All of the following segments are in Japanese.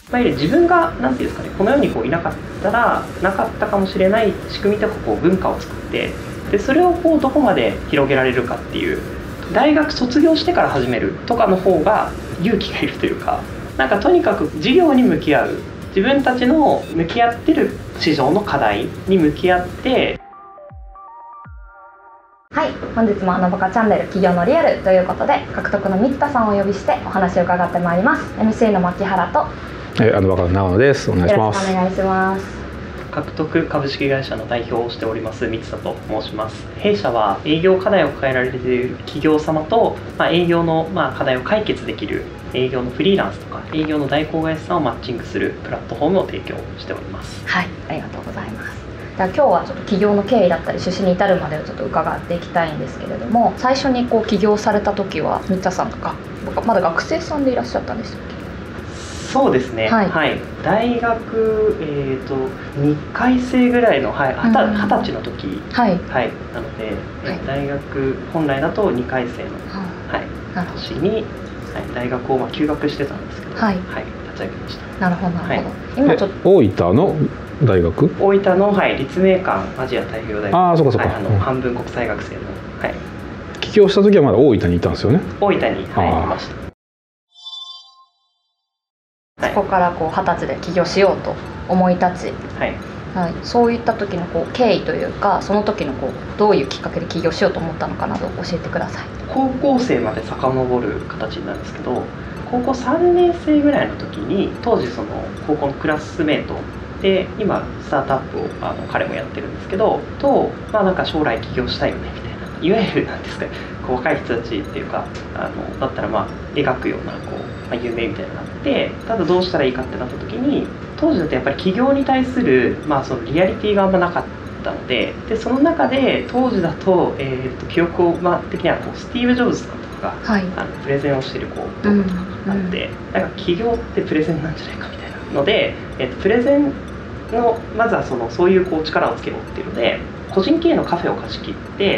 自分が何て言うんですかね、この世にいなかったらなかったかもしれない仕組みとか文化を作って、でそれをどこまで広げられるかっていう、大学卒業してから始めるとかの方が勇気がいるというか、とにかく授業に向き合う、自分たちの向き合ってる市場の課題に向き合って。 はい、本日もあのバカチャンネル企業のリアルということで、獲得の三田さんをお呼びしてお話を伺ってまいります。 MC の牧原とあのバカの長野です。お願いします。 よろしくお願いします。 獲得株式会社の代表をしております三田と申します。弊社は営業課題を抱えられている企業様と、営業の課題を解決できる営業のフリーランスとか営業の代行会社さんをマッチングするプラットフォームを提供しております。 はい、ありがとうございます。今日はちょっと起業の経緯だったり出資に至るまでをちょっと伺っていきたいんですけれども、最初に起業された時は三田さんとかまだ学生さんでいらっしゃったんでしたっけ？ そうですね、はい、大学、2回生ぐらいの、20歳の時、なので、大学本来だと2回生の、年に、大学を休学してたんですけど、立ち上げました。 なるほどなるほど。今ちょっと大分の大学？ 大分の、立命館アジア太平洋大学。 ああ、そうかそうか。 半分国際学生の。 起業した時はまだ大分にいたんですよね。 大分に、いました。 そこから20歳で起業しようと思い立ち、そういった時の経緯というか、その時のどういうきっかけで起業しようと思ったのかなど教えてください。 高校生まで遡る形なんですけど、高校3年生ぐらいの時に、当時その高校のクラスメートで、今スタートアップを彼もやってるんですけどと、将来起業したいよねみたいな、いわゆるなんですか、若い人たちっていうか、だったら描くような夢みたいなのがあって、ただどうしたらいいかってなった時に、当時だとやっぱり起業に対する、そのリアリティがあんまなかったので、その中で当時だと、記憶を的にはスティーブ・ジョブズさんとかが、プレゼンをしてる動画とかがあって、起業ってプレゼンなんじゃないかみたいなので、プレゼンのまずはそういう力をつけろっていうので、個人経営のカフェを貸し切って、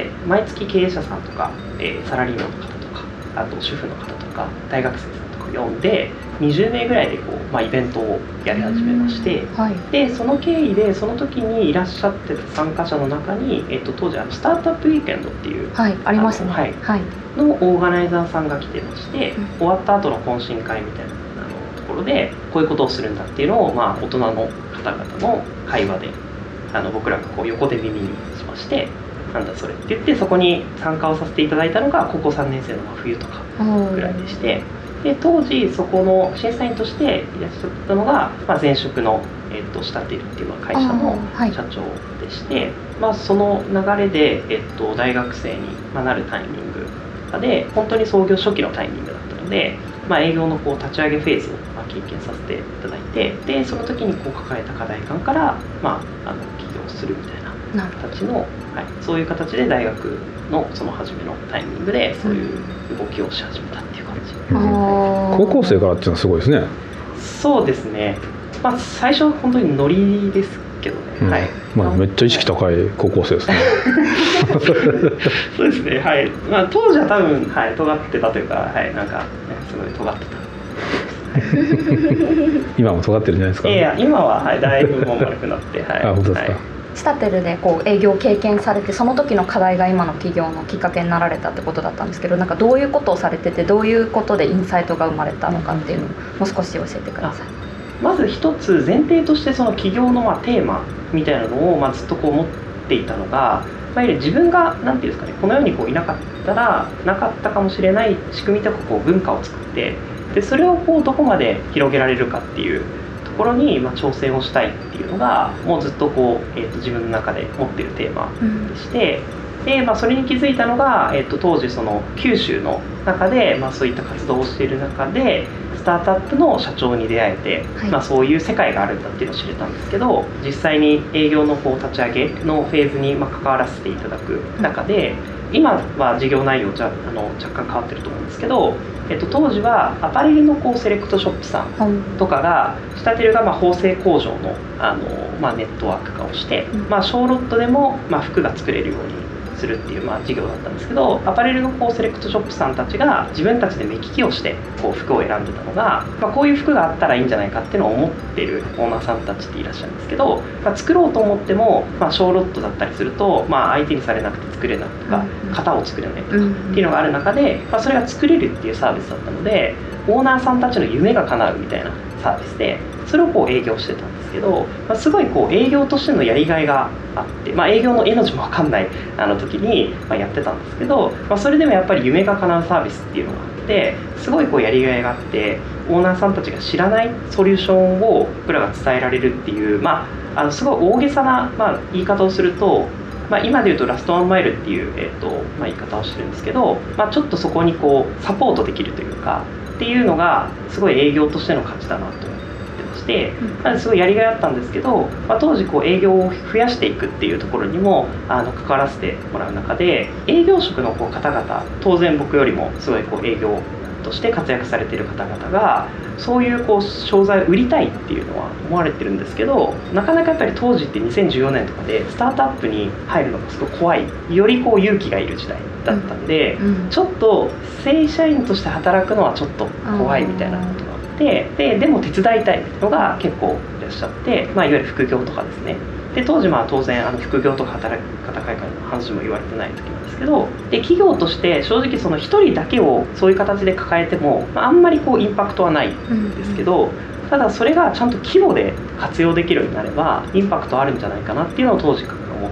毎月経営者さんとか、サラリーマンの方とか、あと主婦の方とか大学生さんとか呼んで20名ぐらいでイベントをやり始めまして、でその経緯でその時にいらっしゃってた参加者の中に、当時スタートアップウィーケンドっていう、 ありますね、 のオーガナイザーさんが来てまして、終わった後の懇親会みたいなところでこういうことをするんだっていうのを、大人の方々の会話で僕らが横で耳にしまして、なんだそれって言って、そこに参加をさせていただいたのが高校3年生の冬とかぐらいでして、で当時そこの審査員としていらっしゃったのが、前職の、シタテルっていう会社の社長でして、その流れで、大学生になるタイミングで、本当に創業初期のタイミングだったので、営業の立ち上げフェーズを経験させていただいて、でその時に抱えた課題感から、起業するみたいな形の、そういう形で大学のその初めのタイミングでそういう動きをし始めたっていう感じ。 高校生からっていうのはすごいですね。 そうですね、最初は本当にノリですけどね、 めっちゃ意識高い高校生ですね。 そうですね、当時は多分、尖ってたというか、すごい尖ってた。 今も尖ってるんじゃないですか。 いや今は、だいぶもう丸くなって、 本当ですか。 シタテルで営業を経験されて、その時の課題が今の起業のきっかけになられたってことだったんですけど、どういうことをされてて、どういうことでインサイトが生まれたのかっていうのをもう少し教えてください。 まず一つ前提として、その起業のテーマみたいなのをずっと持っていたのが、自分がなんていうんですかね、この世にいなかったらなかったかもしれない仕組みとか文化を作って、でそれをどこまで広げられるかっていうところに挑戦をしたいっていうのが、もうずっと自分の中で持っているテーマでして、でそれに気づいたのが、当時その九州の中で、そういった活動をしている中でスタートアップの社長に出会えて、そういう世界があるんだっていうのを知れたんですけど、実際に営業の立ち上げのフェーズに関わらせていただく中で、今は事業内容若干変わってると思うんですけど、当時はアパレルのセレクトショップさんとかが、シタテルが縫製工場の、ネットワーク化をして、小ロットでも服が作れるようにすするっていう、事業だったんですけど、アパレルのセレクトショップさんたちが自分たちで目利きをして服を選んでたのが、こういう服があったらいいんじゃないかっていうのを思ってるオーナーさんたちっていらっしゃるんですけど、作ろうと思っても、小ロットだったりすると、相手にされなくて作れないとか、型を作れないとかっていうのがある中で、それが作れるっていうサービスだったので、オーナーさんたちの夢が叶うみたいなサービスで、それを営業してたんですけど、すごい営業としてのやりがいがあって、営業の絵の字も分かんない時にやってたんですけど、それでもやっぱり夢が叶うサービスっていうのがあって、すごいやりがいがあって、オーナーさんたちが知らないソリューションを僕らが伝えられるっていう、すごい大げさな、言い方をすると、今でいうとラストワンマイルっていう、言い方をしてるんですけど、ちょっとそこにサポートできるというかっていうのがすごい営業としての価値だなと思ってまして、すごいやりがいあったんですけど、当時営業を増やしていくっていうところにも関わらせてもらう中で、営業職の方々、当然僕よりもすごい営業として活躍されている方々がそういう商材を売りたいっていうのは思われてるんですけど、なかなかやっぱり当時って2014年とかでスタートアップに入るのがすごい怖い、より勇気がいる時代だったんで、ちょっと正社員として働くのはちょっと怖いみたいなことがあって、でも手伝いたいのが結構いらっしゃって、いわゆる副業とかですね。で当時当然副業とか働き方改革の話も言われてない時なんですけど、で企業として正直その1人だけをそういう形で抱えても、あんまりインパクトはないんですけど、ただそれがちゃんと規模で活用できるようになればインパクトあるんじゃないかなっていうのを当時から思って、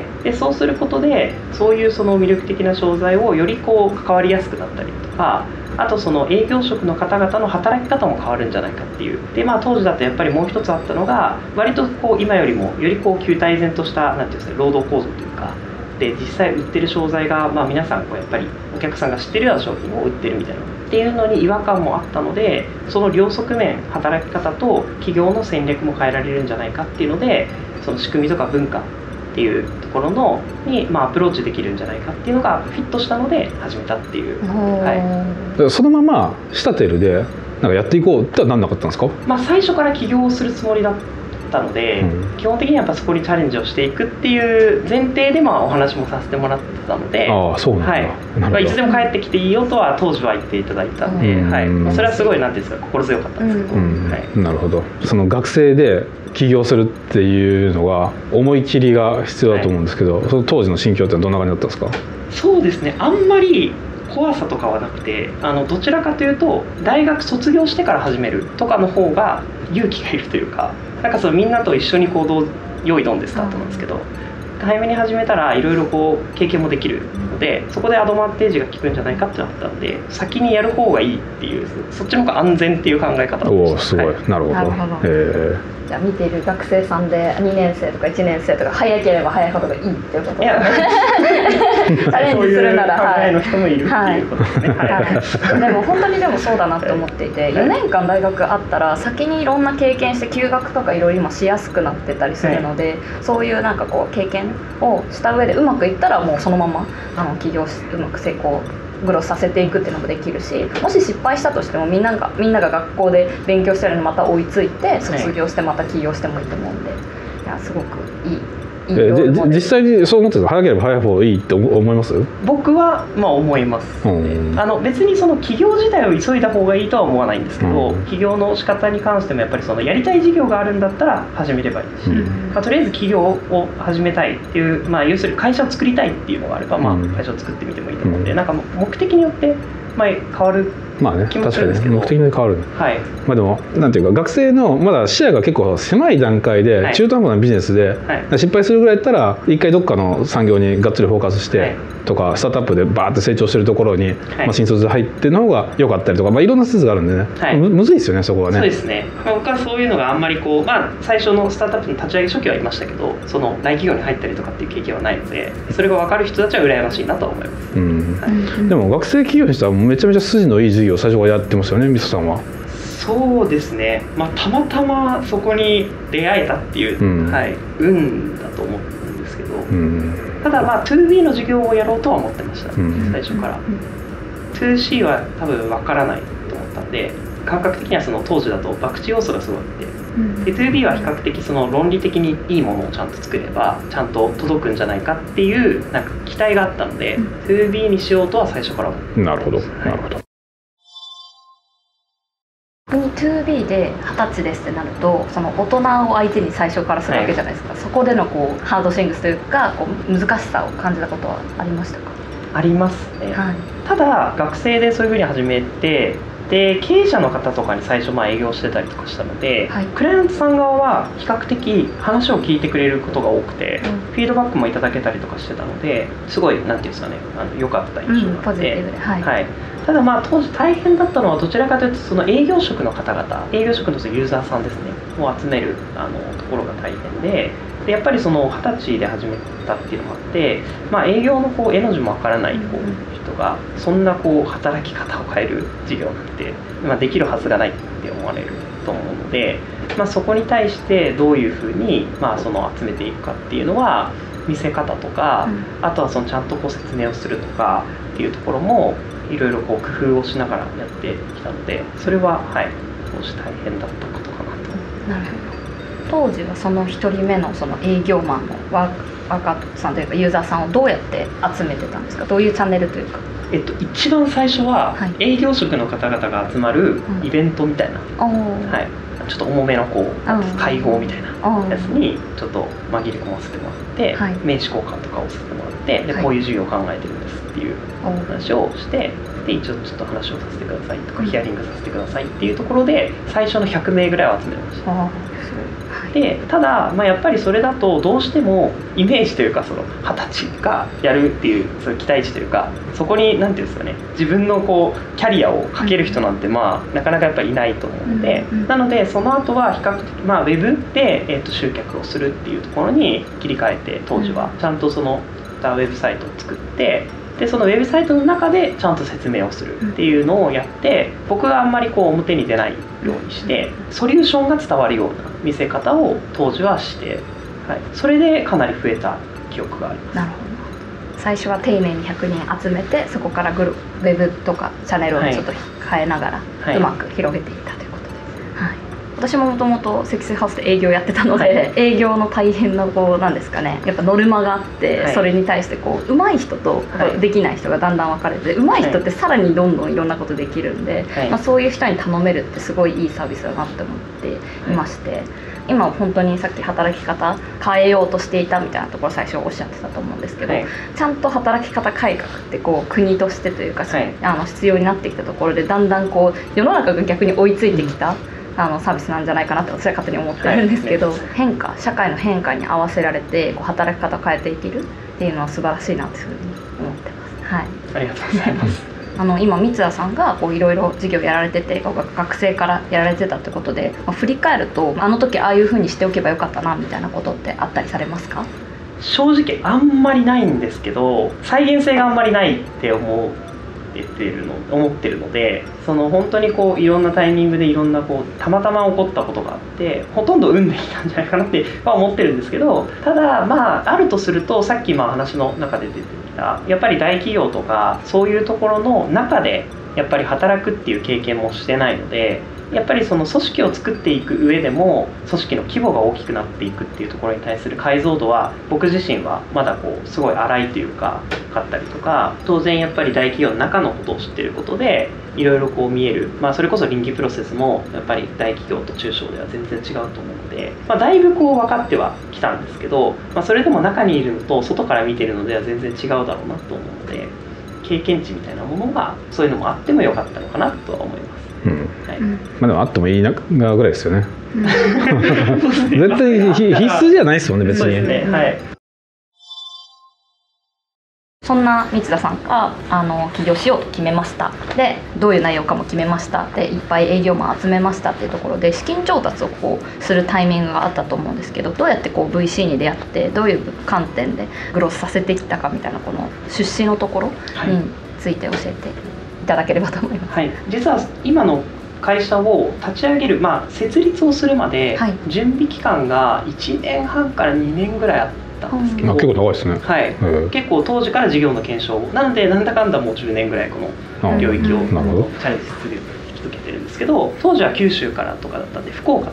でそうすることでそういう魅力的な商材をより関わりやすくなったりとか、あと営業職の方々の働き方も変わるんじゃないかっていう。で当時だとやっぱりもう一つあったのが、割と今よりもより旧態依然としたなんていうんですか、労働構造というかで、実際売ってる商材が皆さんやっぱりお客さんが知ってるような商品を売ってるみたいなっていうのに違和感もあったので、その両側面、働き方と企業の戦略も変えられるんじゃないかっていうので、その仕組みとか文化っていうところに、アプローチできるんじゃないかっていうのがフィットしたので始めたっていう、 そのままシタテルでやっていこうってはなんなかったんですか？ 最初から起業をするつもりだったので、基本的にはやっぱそこにチャレンジをしていくっていう前提でお話もさせてもらってたので、 そうなんだ、 いつでも帰ってきていいよとは当時は言っていただいたので、それはすごいなんていうんですか、心強かったんですけど、 なるほど。その学生で起業するっていうのが思い切りが必要だと思うんですけど、その当時の心境ってどんな感じだったんですか？ そうですね、あんまり怖さとかはなくて、どちらかというと大学卒業してから始めるとかの方が勇気がいるというか、みんなと一緒に用意ドンでスタートなんですけど、早めに始めたらいろいろ経験もできるので、そこでアドバンテージが効くんじゃないかってなったので、先にやる方がいいっていう、そっちの方が安全っていう考え方おお、すごい、なるほど。 じゃあ見ている学生さんで2年生とか1年生とか早ければ早いほどがいいっていうことですね。チャレンジするなら、 そういう考えの人もいるっていうことですね。 でも本当にそうだなって思っていて、4年間大学あったら先にいろんな経験して休学とかいろいろ今しやすくなってたりするので、そういう経験をした上でうまくいったらもうそのまま起業しうまく成功グロスさせていくっていうのもできるし、もし失敗したとしてもみんなが学校で勉強してるのにまた追いついて卒業してまた起業してもいいと思うんで、いやすごくいい実際にそう思ってたら早ければ早い方がいいって思います？ 僕は思います、別に起業自体を急いだ方がいいとは思わないんですけど、起業の仕方に関してもやっぱりやりたい事業があるんだったら始めればいいし、とりあえず起業を始めたいっていう、要するに会社を作りたいっていうのがあれば、会社を作ってみてもいいと思うんで、目的によって変わる気もするんですけど、 目的に変わる、でもなんていうか、学生のまだ視野が結構狭い段階で、中途半端なビジネスで、失敗するぐらいだったら一回どっかの産業にがっつりフォーカスして、とかスタートアップでバーって成長してるところに、新卒で入っての方が良かったりとか、いろんな施設があるんでね、むずいですよね、そこはね。 そうですね、僕はそういうのがあんまり最初のスタートアップの立ち上げ初期はいましたけど、その大企業に入ったりとかっていう経験はないので、それが分かる人たちは羨ましいなと思います、 でも学生企業にしてはめちゃめちゃ筋のいい事業を最初からやってますよね、みそさんは。 そうですね、たまたまそこに出会えたっていう、運だと思うんですけど、ただ2B の事業をやろうとは思ってました、最初から。2C は多分分からないと思ったんで、感覚的には当時だと博打要素がすごいあって、 で 2B は比較的その論理的にいいものをちゃんと作ればちゃんと届くんじゃないかっていうなんか期待があったので、2B にしようとは最初から思って。 なるほど、なるほど。 2B で20歳ですってなるとその大人を相手に最初からするわけじゃないですか、そこでのこうハードシングスというかこう難しさを感じたことはありましたか？ ありますね、ただ学生でそういうふうに始めてで経営者の方とかに最初営業してたりとかしたので、クライアントさん側は比較的話を聞いてくれることが多くて、フィードバックもいただけたりとかしてたのですごいなんていうんですかね良かった印象があって、ただ当時大変だったのはどちらかというとその営業職の方々営業職のユーザーさんですねを集めるところが大変でやっぱりその20歳で始めたっていうのもあって営業の絵の字もわからない人がそんな働き方を変える事業なんてできるはずがないって思われると思うので、そこに対してどういうふうにその集めていくかっていうのは見せ方とか、あとはそのちゃんと説明をするとかっていうところもいろいろ工夫をしながらやってきたのでそれは当時大変だったことかなと。 なるほど。当時はその1人目のその営業マンの若さんというかユーザーさんをどうやって集めてたんですか？どういうチャンネルというか。 一番最初は営業職の方々が集まるイベントみたいな、ちょっと重めの会合みたいなやつにちょっと紛れ込ませてもらって、名刺交換とかをさせてもらってでこういう授業を考えてるんですっていう話をしてで一応ちょっと話をさせてくださいとかヒアリングさせてくださいっていうところで最初の100名ぐらいを集めました。でただ、やっぱりそれだとどうしてもイメージというかその20歳がやるっていうその期待値というかそこに何ていうんですかね自分のキャリアをかける人なんてなかなかやっぱりいないと思うので、なのでその後は比較的ウェブで、集客をするっていうところに切り替えて当時はちゃんとそのウェブサイトを作ってでそのウェブサイトの中でちゃんと説明をするっていうのをやって僕があんまり表に出ないようにしてソリューションが伝わるような見せ方を当時はして、それでかなり増えた記憶があります。 なるほど。最初は丁寧に100人集めてそこからウェブとかチャンネルをちょっと変えながらうまく広げていったということです。私ももともと積水ハウスで営業やってたので、営業の大変ななんですかねやっぱノルマがあって、それに対して上手い人とできない人がだんだん分かれて、上手い人ってさらにどんどんいろんなことできるんで、そういう人に頼めるってすごいいいサービスだなって思っていまして、今本当にさっき働き方変えようとしていたみたいなところ最初おっしゃってたと思うんですけど、ちゃんと働き方改革って国としてというか、必要になってきたところでだんだん世の中が逆に追いついてきた、サービスなんじゃないかなって私は勝手に思ってるんですけど、社会の変化に合わせられて働き方を変えていけるっていうのは素晴らしいなというふうに思ってます。 ありがとうございます。 今三田さんがいろいろ授業やられてて学生からやられてたってことで、振り返るとあの時ああいうふうにしておけばよかったなみたいなことってあったりされますか？ 正直あんまりないんですけど再現性があんまりないって思ってるので本当にいろんなタイミングでいろんなたまたま起こったことがあってほとんど運できたんじゃないかなって思ってるんですけど、ただあるとするとさっき話の中で出てきたやっぱり大企業とかそういうところの中でやっぱり働くっていう経験もしてないのでやっぱりその組織を作っていく上でも組織の規模が大きくなっていくっていうところに対する解像度は僕自身はまだすごい荒いというかかったりとか、当然やっぱり大企業の中のことを知ってることでいろいろ見える、それこそ臨機プロセスもやっぱり大企業と中小では全然違うと思うので、だいぶ分かってはきたんですけど、それでも中にいるのと外から見てるのでは全然違うだろうなと思うので経験値みたいなものがそういうのもあってもよかったのかなとは思います。 でもあってもいいなぐらいですよね。絶対必須じゃないですよね別に。 そうですね。 そんな三田さんが起業しようと決めました。でどういう内容かも決めました。でいっぱい営業マン集めましたっていうところで資金調達をするタイミングがあったと思うんですけど、どうやってVC に出会ってどういう観点でグロスさせてきたかみたいなこの出資のところについて教えていただければと思います。 実は今の会社を立ち上げる、設立をするまで準備期間が1年半から2年ぐらいあったんですけど、 結構長いですね。 結構当時から事業の検証なのでなんだかんだもう10年ぐらいこの領域をチャレンジし続けてるんですけど、当時は九州からとかだったんで福岡とか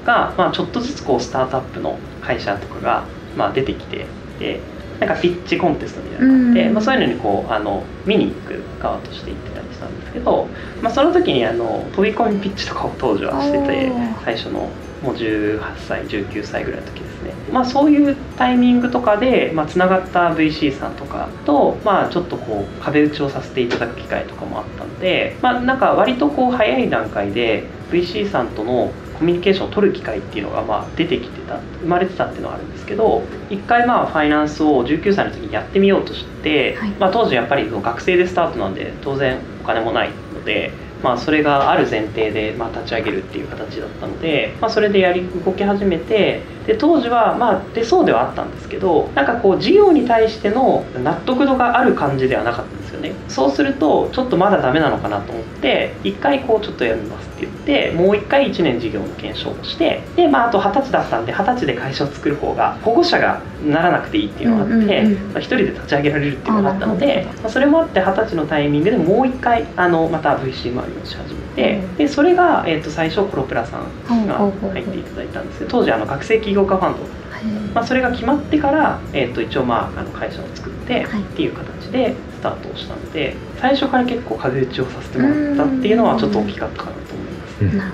が、ちょっとずつこうスタートアップの会社とかが、出てきて、でなんかピッチコンテストみたいなのがあって、そういうのにこう見に行く側として行ってたりしたんですけど、その時に飛び込みピッチとかを当時はしてて、最初のもう18歳19歳ぐらいの時ですね。そういうタイミングとかでつながった VC さんとかとちょっとこう壁打ちをさせていただく機会とかもあったので、なんか割とこう早い段階で VC さんとのコミュニケーションを取る機会っていうのが出てきてた、生まれてたっていうのはあるんですけど、一回ファイナンスを19歳の時にやってみようとして、当時やっぱり学生でスタートなんで当然お金もないので、それがある前提で立ち上げるっていう形だったので、それで動き始めて、で当時は出そうではあったんですけど、なんかこう事業に対しての納得度がある感じではなかったんですよね。そうするとちょっとまだダメなのかなと思って、一回こうちょっとやめますって言って、もう一回1年事業の検証をして、であと20歳だったんで、20歳で会社を作る方が保護者がならなくていいっていうのがあって、一人で立ち上げられるっていうのがあったので、それもあって20歳のタイミングでもう一回また VC 回りをし始めて、でそれが、最初コロプラさんが入っていただいたんですけど、当時学生起業家ファンド、それが決まってから、一応会社を作ってっていう形でスタートをしたので、最初から結構壁打ちをさせてもらったっていうのはちょっと大きかったかなと思います。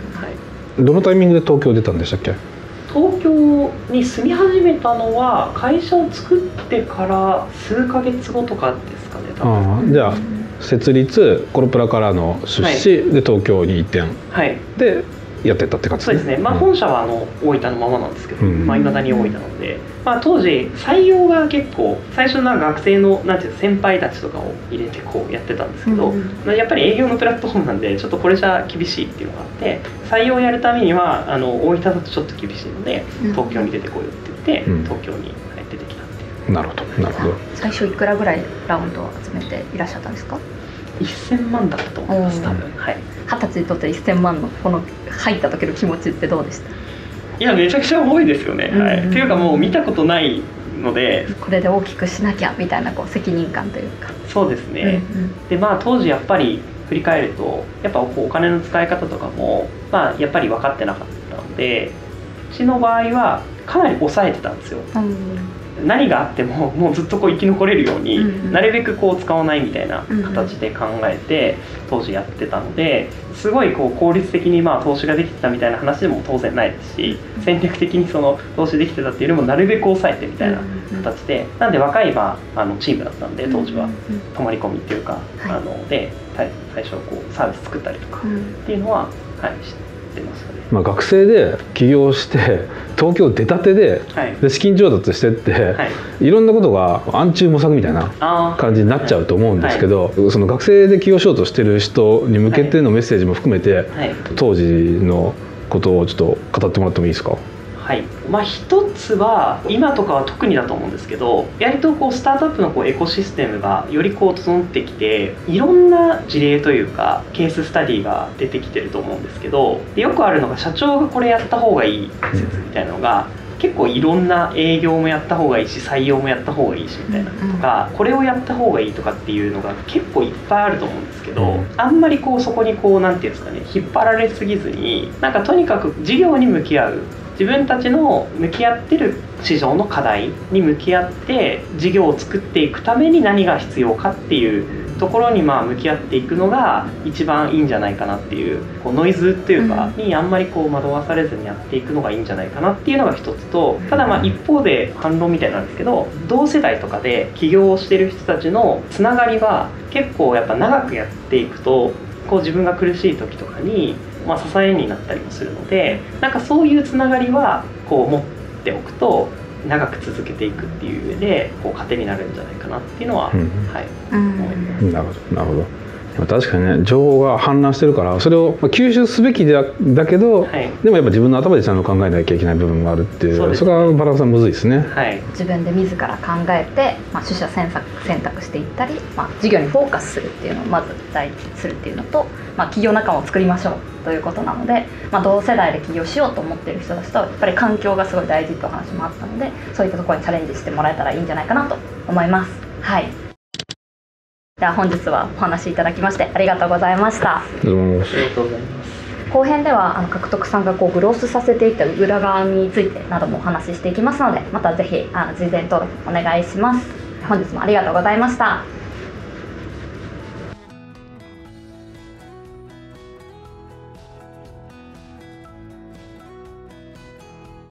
どのタイミングで東京出たんでしたっけ？ 東京に住み始めたのは会社を作ってから数ヶ月後とかですかね、多分。 じゃあ設立、コロプラからの出資、で東京に移転、でやってったって感じですね。 そうですね。本社は大分のままなんですけど、いまだに大分なので、当時採用が結構最初の学生のなんていう先輩たちとかを入れてこうやってたんですけど、やっぱり営業のプラットフォームなんでちょっとこれじゃ厳しいっていうのがあって、採用をやるためには大分だとちょっと厳しいので東京に出てこいよって言って、東京に出てきたっていう。 なるほどなるほど。 最初いくらぐらいラウンドを集めていらっしゃったんですか ？1000万だったと思います多分。 20歳にとって1000万のこの入った時の気持ちってどうでした？ いやめちゃくちゃ重いですよね。っていうかもう見たことないので、 これで大きくしなきゃみたいな責任感というか。 そうですね。で当時やっぱり振り返るとやっぱお金の使い方とかもやっぱり分かってなかったので、うちの場合はかなり抑えてたんですよ。何があってももうずっと生き残れるように、なるべく使わないみたいな形で考えて当時やってたので、すごい効率的に投資ができてたみたいな話でも当然ないですし、戦略的に投資できてたっていうよりもなるべく抑えてみたいな形で、なんで若いチームだったんで当時は泊まり込みっていうか、で最初サービス作ったりとかっていうのはしてましたね。 学生で起業して東京出たてで、で資金調達してって、いろんなことが暗中模索みたいな感じになっちゃうと思うんですけど、その学生で起業しようとしてる人に向けてのメッセージも含めて、当時のことをちょっと語ってもらってもいいですか？ 一つは今とかは特にだと思うんですけど、やりとスタートアップのエコシステムがより整ってきて、いろんな事例というかケーススタディが出てきてると思うんですけど、よくあるのが社長がこれやった方がいい説みたいなのが結構いろんな、営業もやった方がいいし採用もやった方がいいしみたいなとか、これをやった方がいいとかっていうのが結構いっぱいあると思うんですけど、あんまりそこになんていうんですかね、引っ張られすぎずに、とにかく事業に向き合う、自分たちの向き合ってる市場の課題に向き合って事業を作っていくために何が必要かっていうところに向き合っていくのが一番いいんじゃないかなっていう、ノイズっていうかにあんまり惑わされずにやっていくのがいいんじゃないかなっていうのが一つと、ただ一方で反論みたいなんですけど、同世代とかで起業をしてる人たちのつながりは結構やっぱ長くやっていくと自分が苦しい時とかに支えになったりもするので、そういうつながりは持っておくと長く続けていくっていう上で糧になるんじゃないかなっていうのは、思います。 なるほどなるほど。確かにね、情報が氾濫してるからそれを吸収すべきだけど、でもやっぱ自分の頭でちゃんと考えなきゃいけない部分があるっていう、それがバランスはむずいですね。 自分で自ら考えて、取捨選択していったり、事業にフォーカスするっていうのをまず第一にするっていうのと、企業仲間を作りましょうということなので、同世代で起業しようと思っている人たちとやっぱり環境がすごい大事という話もあったので、そういったところにチャレンジしてもらえたらいいんじゃないかなと思います。では本日はお話しいただきましてありがとうございました。 ありがとうございます。 後編では獲得さんがグロースさせていった裏側についてなどもお話ししていきますので、またぜひ事前登録お願いします。本日もありがとうございました。